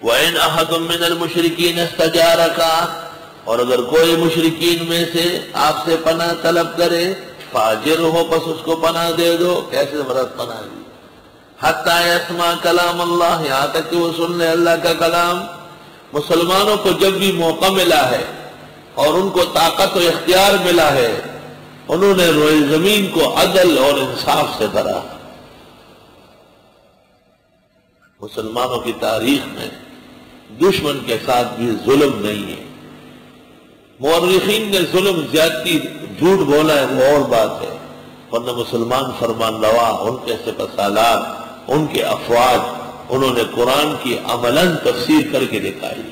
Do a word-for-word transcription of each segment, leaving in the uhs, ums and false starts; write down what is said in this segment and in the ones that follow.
وَإِنْ أَحَدٌ مِّنَ الْمُشْرِكِينَ اسْتَجَارَكَ، اور اگر کوئی مشرکین میں سے آپ سے پناہ طلب کرے، فَأَجِرْهُ، پس اس کو پناہ دے دو۔ کیسے مراد پناہ دی؟ حَتَّى يَسْمَعَ كَلَامَ اللَّهِ، یہاں تک کہ وہ سن لے اللہ کا کلام۔ مسلمانوں کو جب بھی موقع ملا ہے اور ان کو طاقت و اختیار ملا ہے، انہوں نے روئے زمین کو عدل اور انصاف سے بھرا۔ مسلمانوں کی تاریخ میں دشمن کے ساتھ بھی ظلم نہیں ہے۔ مورخین نے ظلم، زیادتی، جھوٹ بولا ہے وہ اور بات ہے، ورنہ مسلمان فرمان روا، ان کے سپہ سالار، ان کے افواج، انہوں نے قرآن کی عملاً تفسیر کر کے دکھائی۔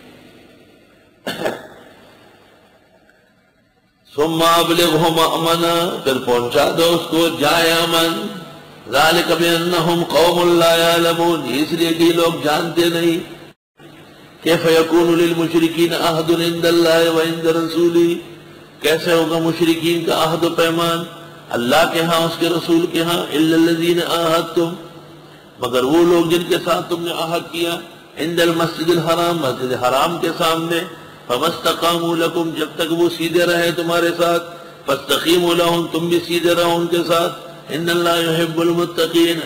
ثم ابلغه مأمنا، پھر پہنچا دو اس کو جائے امن۔ ذالک بانہم قوم لا یعلمون، اس لیے کہ لوگ جانتے نہیں۔ کیف یکون للمشرکین عہد عند اللہ وعند رسولہ، کیسے ہوگا مشرکین کا عہد و پیمان اللہ کے ہاں، اس کے رسول کے ہاں؟ الا الذین عاہدتم، مگر وہ لوگ جن کے ساتھ تم نے عہد کیا، عند المسجد الحرام، مسجد حرام کے سامنے۔ فما استقاموا لکم، جب تک وہ سیدھے رہے تمہارے ساتھ، فاستقیموا لہم، تم بھی سیدھے رہو ان کے ساتھ۔ ان اللہ یحب المتقین،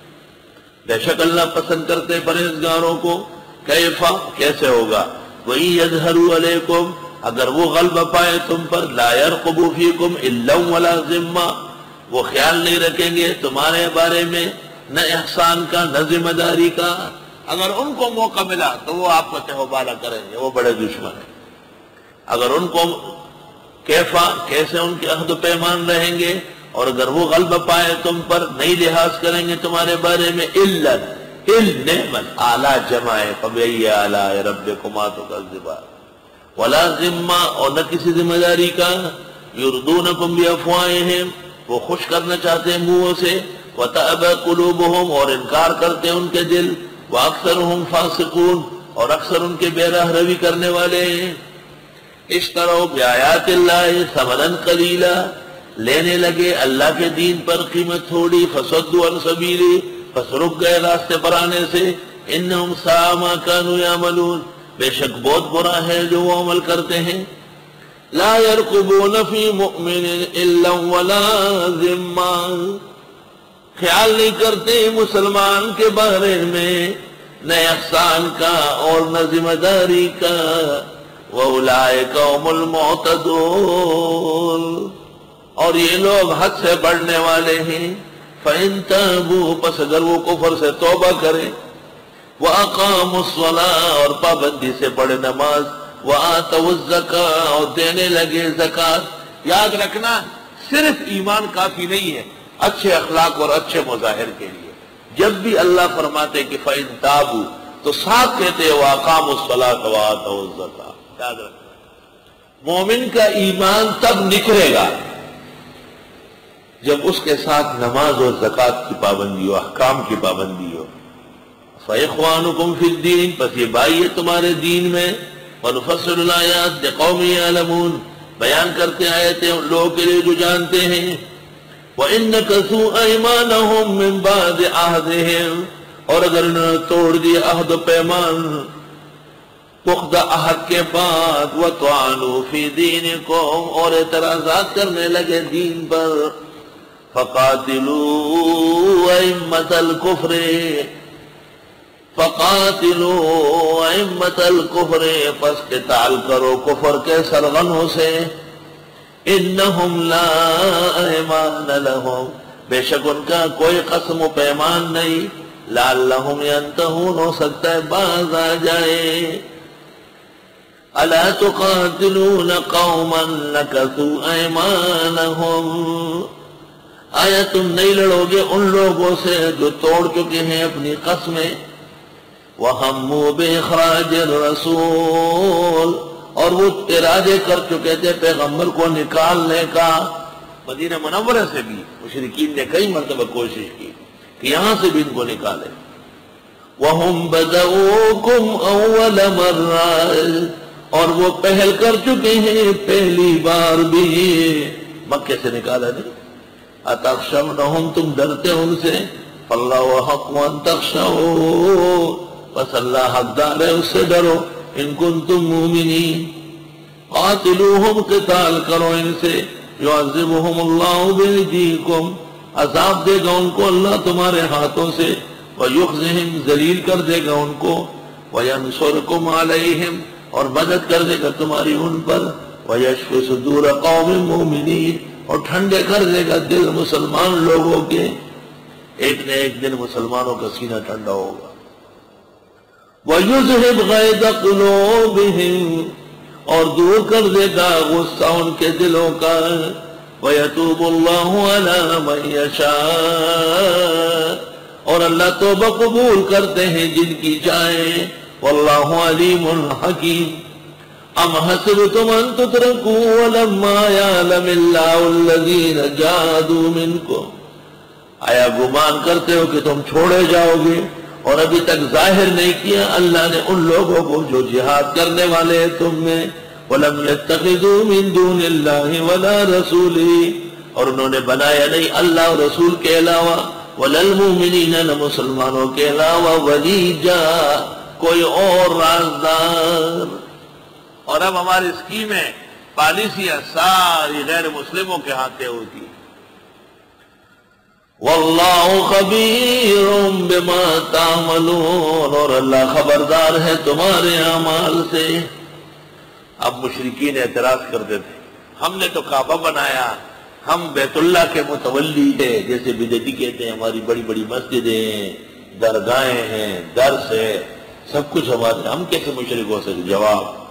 بے شک اللہ پسند کرتے پرہیزگاروں کو۔ کیفا، کیسے ہوگا؟ وَإِن يَظْهَرُوا عَلَيْكُمْ، اگر وہ غلبہ پائے تم پر، لا يَرْقُبُوا فِيكُمْ إِلًّا وَلَا ذِمَّةً، وہ خیال نہیں رکھیں گے تمہارے بارے میں نہ احسان کا نہ ذمہ داری کا۔ اگر ان کو موقع ملا تو وہ آپ کو تہوبالا کریں گے، وہ بڑے دشمن ہیں۔ اگر ان کو کیفا، کیسے ان کے عہد و پیمان رہیں گے، اور اگر وہ غلبہ پائے تم پر، نہیں لحاظ کریں گے تمہارے بارے میں۔ الا نعمت، اعلیٰ جمع ہے، فبأي آلاء ربكما تكذبان، ولا ذمہ، اور نہ کسی ذمہ داری کا۔ یردونکم بافواہہم، وہ خوش کرنا چاہتے ہیں منہوں سے، وتأبى قلوبہم، اور انکار کرتے ہیں ان کے دل، واکثرہم فاسقون، اور اکثر ان کے بے راہ روی کرنے والے ہیں۔ اشتروا بآیات اللہ ثمنا قلیلا، لینے لگے اللہ کے دین پر قیمت تھوڑی، فصدوا عن سبیلہ، پس رک گئے راستے پر آنے سے۔ انہم ساء ما كانوا يعملون، بے شک بہت برا ہے جو وہ عمل کرتے ہیں۔ لا يرقبون في مؤمن الا ولا ذمہ، خیال نہیں کرتے مسلمان کے بارے میں نہ احسان کا اور نہ ذمہ داری کا۔ وَأُولَئِكَ هُمُ الْمُعْتَدُونَ، اور یہ لوگ حد سے بڑھنے والے ہیں۔ فَإِن تَابُوا، پس اگر وہ کفر سے توبہ کریں، وَأَقَامُوا الصَّلَاةَ، اور پابندی سے پڑھے نماز، وَآتَوُا الزَّكَاةَ، اور دینے لگے زکوٰۃ۔ یاد رکھنا صرف ایمان کافی نہیں ہے اچھے اخلاق اور اچھے مظاہر کے لیے۔ جب بھی اللہ فرماتے کہ فَإِن تَابُوا، تو ساتھ کہتے ہیں وَأَقَامُوا الصَّلَاةَ وَآتَوُا الزَّكَاةَ۔ یاد رکھنا مومن کا ایمان تب نکھرے گا جب اس کے ساتھ نماز اور زکوٰۃ کی پابندی ہو، احکام کی پابندی ہو۔ فَإِخْوَانُكُمْ فِي الدِّينِ، پس یہ بھائی ہے تمہارے دین میں۔ وَنُفَصِّلُ الْآيَاتِ لِقَوْمٍ يَعْلَمُونَ، بیان کرتے آیتیں ان لوگوں کے لیے جو جانتے ہیں۔ وَإِن نَكَثُوا أَيْمَانَهُم مِّن بَعْدِ عَهْدِهِمْ، اور اگر انہوں نے توڑ دیا عہد و پیمان پختہ عہد کے بعد، وَطَعَنُوا فِي دِينِكُمْ، اور اعتراضات کرنے لگے دین پر، فَقَاتِلُوا أَئِمَّةَ الْكُفْرِ، فَقَاتِلُوا أَئِمَّةَ الْكُفْرِ، پس قتال کرو کفر کے سرغنوں سے۔ إِنَّهُمْ لَا أَيْمَانَ لَهُمْ، بے شک ان کا کوئی قسم و پیمان نہیں۔ لَعَلَّهُمْ يَنْتَهُونَ، ہو سکتا ہے باز آ جائے۔ أَلَا تُقَاتِلُونَ قَوْمًا نَكَثُوا أَيْمَانَهُمْ، آیا تم نہیں لڑو گے ان لوگوں سے جو توڑ چکے ہیں اپنی قسمیں۔ وَهَمُّوا بِإِخْرَاجِ الرَّسُولِ، اور وہ ارادے کر چکے تھے پیغمبر کو نکالنے کا۔ مدینہ منورہ سے بھی مشرکین نے کئی مرتبہ کوشش کی کہ یہاں سے بھی ان کو نکالے۔ وَهُمْ بَدَؤُوكُمْ أَوَّلَ مَرَّةٍ، اور وہ پہل کر چکے ہیں پہلی بار بھی، مکے سے نکالا نہیں۔ أَتَخْشَوْنَهُمْ، تم ڈرتے ان سے، فَاللَّهُ أَحَقُّ أَن تَخْشَوْا، بس اللہ حقدار ہے، اس سے ڈرو، ان کنتم مومنین، قاتلوہم، قتال کرو ان سے، یعذبہم اللہ بایدیکم، عذاب دے گا ان کو اللہ تمہارے ہاتھوں سے، ویخزہم، ذلیل کر دے گا ان کو، وینصرکم علیہم، اور مدد کر دے گا تمہاری ان پر، ویشفی صدور قوم مومنین، اور ٹھنڈے کر دے گا دل مسلمان لوگوں کے، ایک نہ ایک دن مسلمانوں کا سینہ ٹھنڈا ہوگا۔ وَيُذْهِبْ غَيْظَ قُلُوبِهِمْ، اور دور کر دے گا غصہ ان کے دلوں کا، وَيَتُوبُ اللَّهُ عَلَى مَن يَشَاءُ، اور اللہ توبہ قبول کرتے ہیں جن کی چاہے، وَاللَّهُ عَلِيمٌ حَكِيمٌ۔ ام حسبتم ان تتركوا ولما يعلم الله الذين جاهدوا منكم، آیا گمان کرتے ہو کہ تم چھوڑے جاؤ گے اور ابھی تک ظاہر نہیں کیا اللہ نے ان لوگوں کو جو جہاد کرنے والے ہیں تم میں، وَلَمْ يَتَّخِذُوا مِن دُونِ اللَّهِ وَلَا رَسُولِهِ، اور انہوں نے بنایا نہیں اللہ اور رسول کے علاوہ، وَلَا الْمُؤْمِنِينَ، نہ مسلمانوں کے علاوہ، وَلِيجًا، کوئی اور رازدار۔ اور اب ہماری اسکیمیں، پالیسیاں ساری غیر مسلموں کے ہاتھ ہوتی، واللہ خبیر بما تعملون، اور اللہ خبردار ہے تمہارے اعمال سے۔ اب مشرکین اعتراض کرتے تھے، ہم نے تو کعبہ بنایا، ہم بیت اللہ کے متولی ہیں، جیسے بدعتی کہتے ہیں، ہماری بڑی بڑی مسجدیں ہیں، درگاہیں ہیں، درس ہے، سب کچھ ہمارے، ہم کیسے مشرک ہو سکے؟ جواب،